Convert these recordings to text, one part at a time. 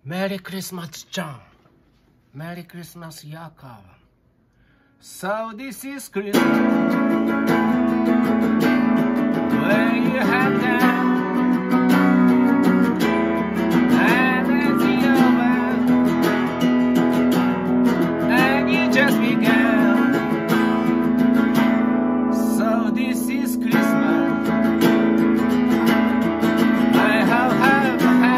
Merry Christmas, John. Merry Christmas, Yakov. So this is Christmas, where you have them, and it's over, and you just began. So this is Christmas. I have had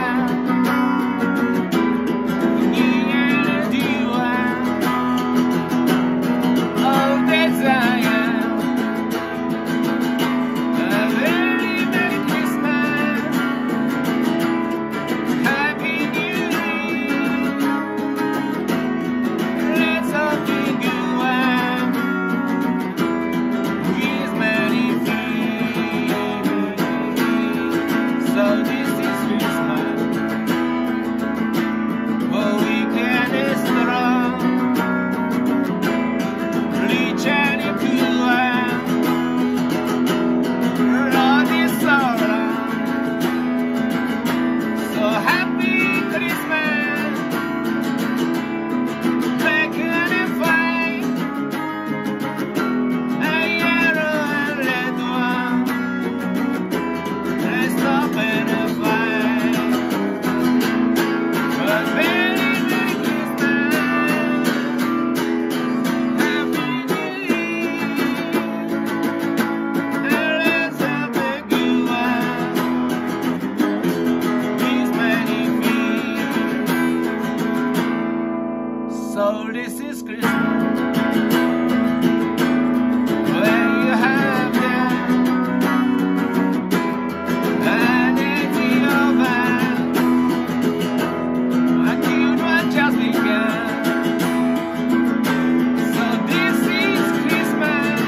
So this is Christmas, where you have them, and it's over, and you know just began. So this is Christmas,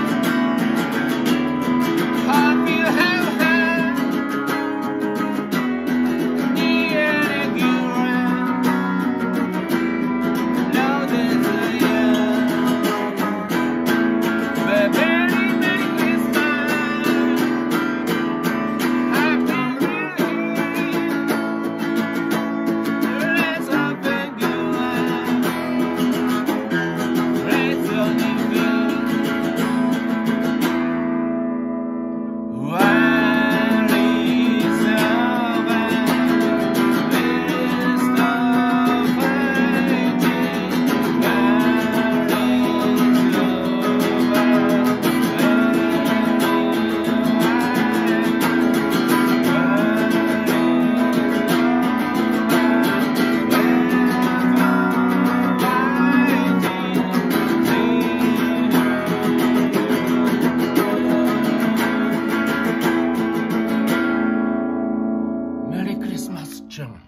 hope you have had near and good round. Now this Merry Christmas, John.